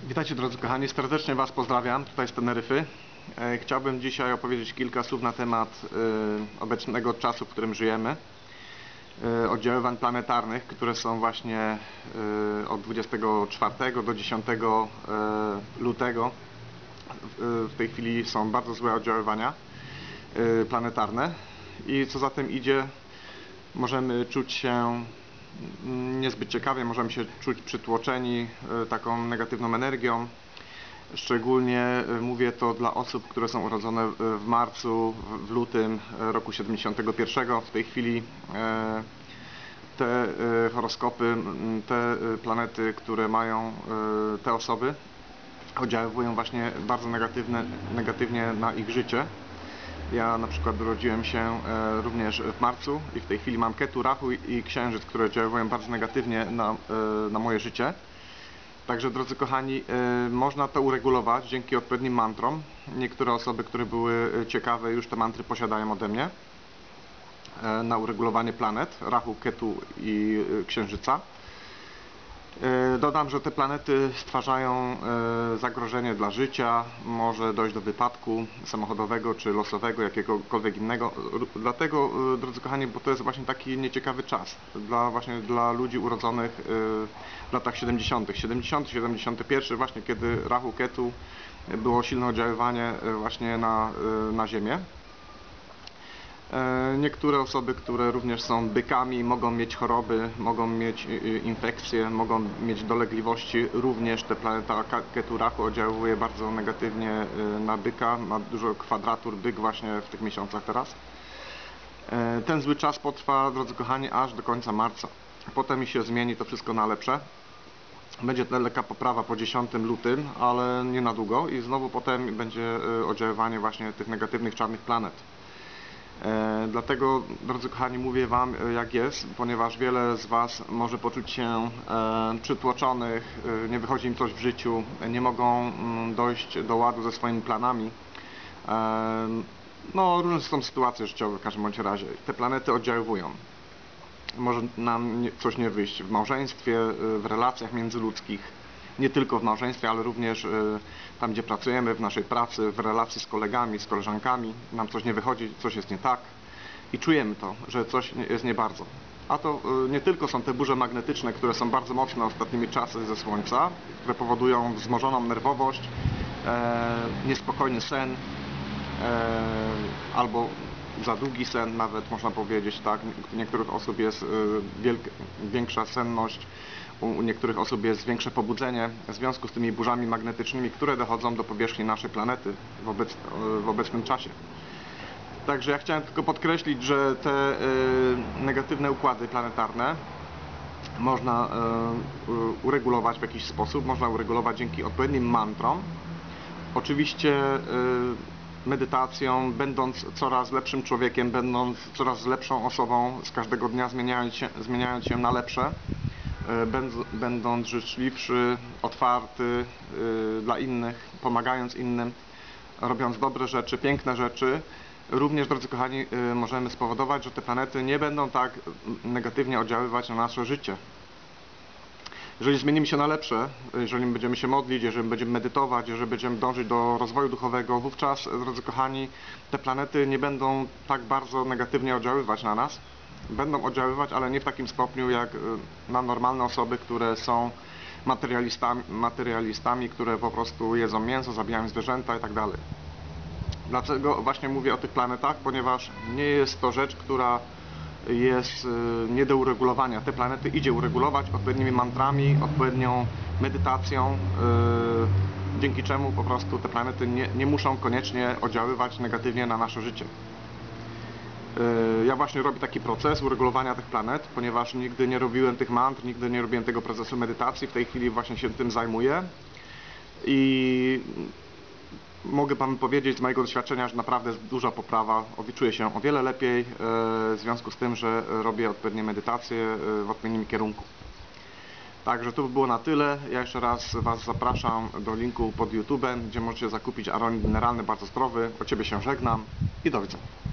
Witajcie drodzy kochani, serdecznie Was pozdrawiam tutaj z Teneryfy. Chciałbym dzisiaj opowiedzieć kilka słów na temat obecnego czasu, w którym żyjemy. Oddziaływań planetarnych, które są właśnie od 24 do 10 lutego. W tej chwili są bardzo złe oddziaływania planetarne i co za tym idzie, możemy czuć się niezbyt ciekawie, możemy się czuć przytłoczeni taką negatywną energią. Szczególnie mówię to dla osób, które są urodzone w marcu, w lutym roku 71. W tej chwili te horoskopy, te planety, które mają te osoby, oddziaływują właśnie bardzo negatywnie na ich życie. Ja na przykład urodziłem się również w marcu i w tej chwili mam Ketu, Rahu i Księżyc, które oddziaływują bardzo negatywnie na moje życie. Także drodzy kochani, można to uregulować dzięki odpowiednim mantrom. Niektóre osoby, które były ciekawe, już te mantry posiadają ode mnie na uregulowanie planet, Rahu, Ketu i Księżyca. Dodam, że te planety stwarzają zagrożenie dla życia, może dojść do wypadku samochodowego czy losowego, jakiegokolwiek innego. Dlatego, drodzy kochani, bo to jest właśnie taki nieciekawy czas właśnie dla ludzi urodzonych w latach 70., 71, właśnie kiedy Rahu, Ketu było silne oddziaływanie właśnie na Ziemię. Niektóre osoby, które również są bykami, mogą mieć choroby, mogą mieć infekcje, mogą mieć dolegliwości. Również te planeta Ketu, Rahu oddziałuje bardzo negatywnie na byka, ma dużo kwadratur byk właśnie w tych miesiącach teraz. Ten zły czas potrwa, drodzy kochani, aż do końca marca. Potem się zmieni to wszystko na lepsze. Będzie lekka poprawa po 10 lutym, ale nie na długo i znowu potem będzie oddziaływanie właśnie tych negatywnych czarnych planet. Dlatego, drodzy kochani, mówię Wam jak jest, ponieważ wiele z Was może poczuć się przytłoczonych, nie wychodzi im coś w życiu, nie mogą dojść do ładu ze swoimi planami. No, różne są sytuacje życiowe w każdym bądź razie. Te planety oddziaływują. Może nam coś nie wyjść w małżeństwie, w relacjach międzyludzkich, nie tylko w małżeństwie, ale również tam, gdzie pracujemy, w naszej pracy, w relacji z kolegami, z koleżankami. Nam coś nie wychodzi, coś jest nie tak i czujemy to, że coś jest nie bardzo. A to nie tylko są te burze magnetyczne, które są bardzo mocne ostatnimi czasy ze Słońca, które powodują wzmożoną nerwowość, niespokojny sen, albo za długi sen nawet, można powiedzieć, tak. U niektórych osób jest większa senność, u niektórych osób jest większe pobudzenie w związku z tymi burzami magnetycznymi, które dochodzą do powierzchni naszej planety w obecnym czasie. Także ja chciałem tylko podkreślić, że te negatywne układy planetarne można uregulować w jakiś sposób, można uregulować dzięki odpowiednim mantrom. Oczywiście medytacją, będąc coraz lepszym człowiekiem, będąc coraz lepszą osobą, z każdego dnia zmieniając się na lepsze, będąc życzliwszy, otwarty dla innych, pomagając innym, robiąc dobre rzeczy, piękne rzeczy. Również, drodzy kochani, możemy spowodować, że te planety nie będą tak negatywnie oddziaływać na nasze życie. Jeżeli zmienimy się na lepsze, jeżeli będziemy się modlić, jeżeli będziemy medytować, jeżeli będziemy dążyć do rozwoju duchowego, wówczas, drodzy kochani, te planety nie będą tak bardzo negatywnie oddziaływać na nas. Będą oddziaływać, ale nie w takim stopniu jak na normalne osoby, które są materialistami, które po prostu jedzą mięso, zabijają zwierzęta i tak dalej. Dlaczego właśnie mówię o tych planetach? Ponieważ nie jest to rzecz, która jest nie do uregulowania. Te planety idzie uregulować odpowiednimi mantrami, odpowiednią medytacją, dzięki czemu po prostu te planety nie muszą koniecznie oddziaływać negatywnie na nasze życie. Ja właśnie robię taki proces uregulowania tych planet, ponieważ nigdy nie robiłem tych mantr, nigdy nie robiłem tego procesu medytacji, w tej chwili właśnie się tym zajmuję i mogę Wam powiedzieć z mojego doświadczenia, że naprawdę jest duża poprawa, czuję się o wiele lepiej w związku z tym, że robię odpowiednie medytacje w odpowiednim kierunku. Także to by było na tyle. Ja jeszcze raz Was zapraszam do linku pod YouTube'em, gdzie możecie zakupić aronit mineralny bardzo zdrowy. Od Ciebie się żegnam i do widzenia.